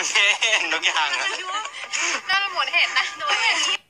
มันเห็นทุกอย่างอะน่าจะหมดเห็นนะโดนอย่างนี้